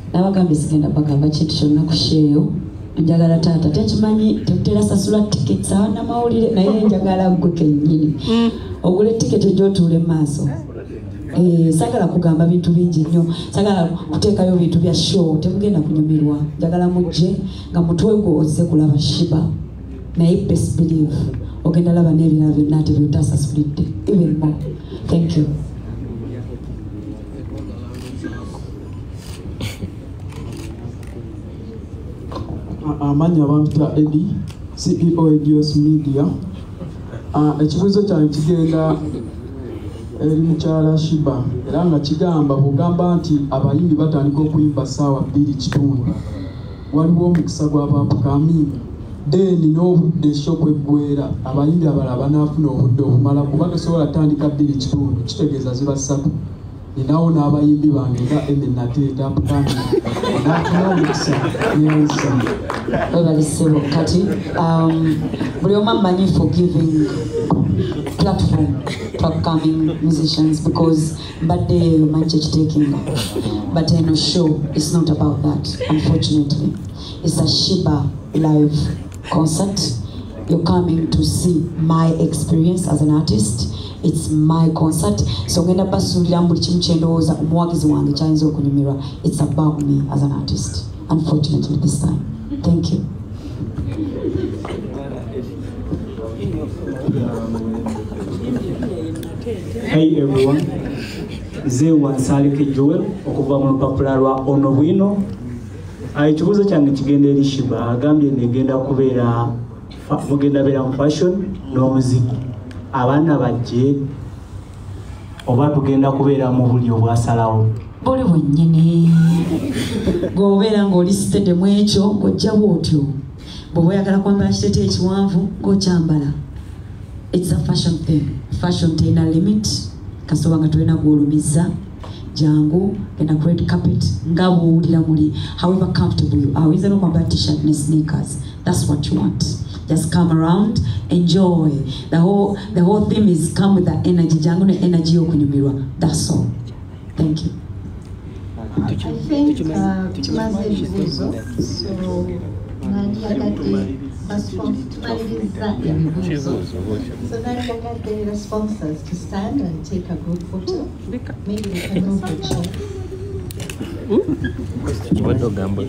Nabagambe sigenda bagamba kintu kyonna kusheeyo. Njagala taata tekimanyi tetera sasula tickets na mawulire naye njagala gwe kennyini. Ogule ticket gy'otuule maaso. Sagala kugamba bintu bingi nnyo. Sagala kuteekayo bintu bya show. Temugenda kunyumirwa. Njagala mujje nga mutwe gwo ozze kulaba Sheebah. Naye best believe ogenda laba n'ebirala byonna ate by'otasasulidde. Even more. Thank you. Amanya bampita Eddie, CEO Edios Media. Ekibuuzo kyange kigenda eri mukyala Sheebah era nga kigamba kugamba nti abayimbi batandika okuyimba ssaawa 2:30. Waliwo omukisa gw'abaapukami then n'obudde shokwe bwera abayimbi abalala banaafuna obudde obumala kuba tosobola tandika 2:30 kitegeeza ziba 3. Ninawo n'abayimbi bange nga Emme Nateeta apukami naafuna omukisa nyensa. Ebalisebo kati buli omu amanyi for giving platform to upcoming musicians because mbadde manyi kyekiteekinga but eno show is not about that unfortunately. It's a Sheebah live concert. You're coming to see my experience as an artist. It's my concert. So ngenda basulira buli kimu kyendowooza omuwagizi wange kyayinza okunyumirwa. It's about me as an artist unfortunately this time. Thank you. Hey everyone, Ze Wansalike Joel okuva mu lupapula lwa Ono Bwino. Ekibuuzo kyange kigenda eri Sheebah agambye negenda kubeera mugenda beera mu fashion n'omuziki. Abaana bajje oba tugenda kubeera mu buli obwasalawo? Buli bwennyini ng'obeera ng'oli sitede mu ekyo ng'ojjawo otyo. Bw'oba oyagala kwambala kitete ekiwanvu ng'okyambala. It's a fashion thing. Fashion terina limit. Kasoba nga tulina gw'olumiza jangu genda ku red carpet nga bw'owulira muli however comfortable you are. Oyinza n'okwambala t-shirt ne sneakers. That's what you want. Just come around, enjoy. The whole theme is come with that energy. Jangu ne energy y'okunyumirwa. That's all. Thank you. I think tumaze ebibuuzo so nandiyagadde tumaliriza ebibuuzo so nandiyagadde the sponsors to stand and take a group photo. Maybe we can move the chair. Kibondo gambo.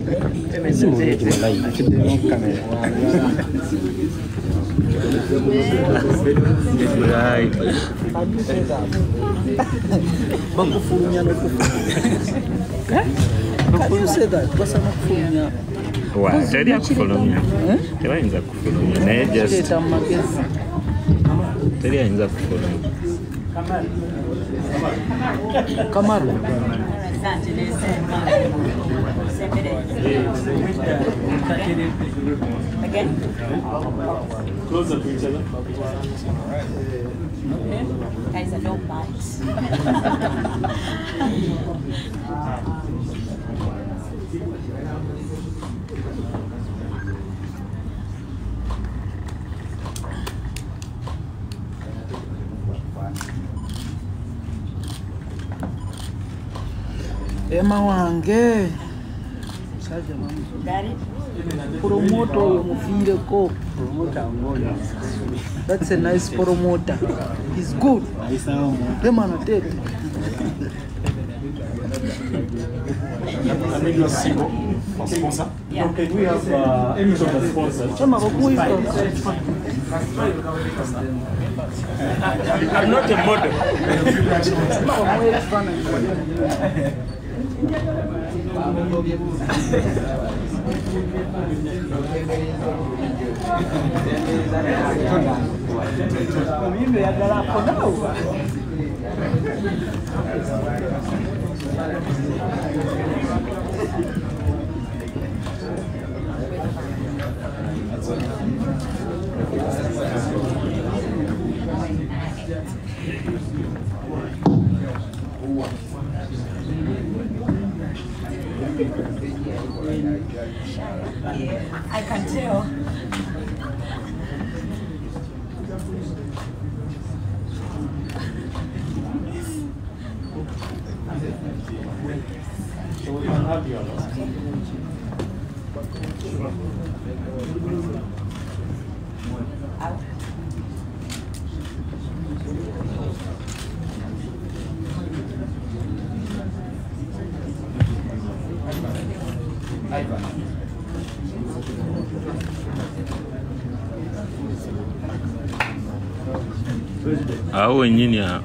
Can you say that? What's a makufunya? Wow, tell you kufulumya. Tell you kufulumya. Na just. Tell you kufulumya. Kamaru. Again? Closer to each other. Guys, I don't bite. Emma wange. Promoter oyo mufiireko. That's a nice promoter. He's good. Emma Nateeta. I need a single sponsor. Yeah. Okay, we have any of the sponsors. I'm not a model. I can tell. So we can have your awo wenyini awo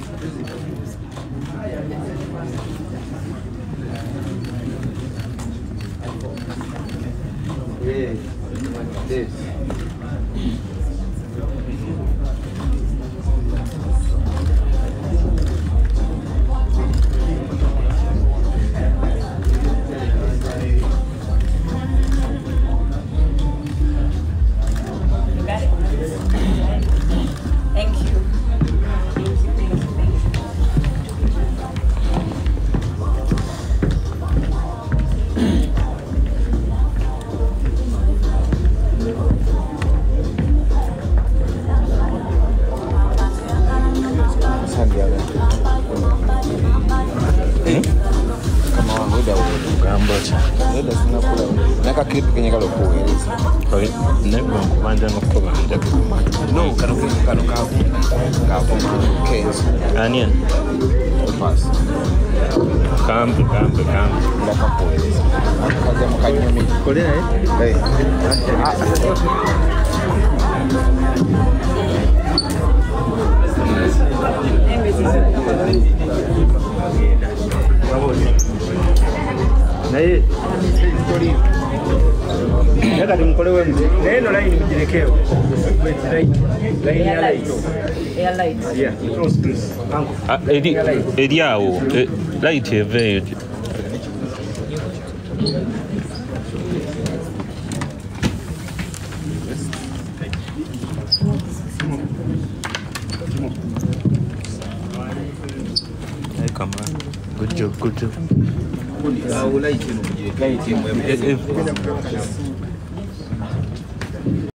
eri awo light eveeyo come on. Good job, good job.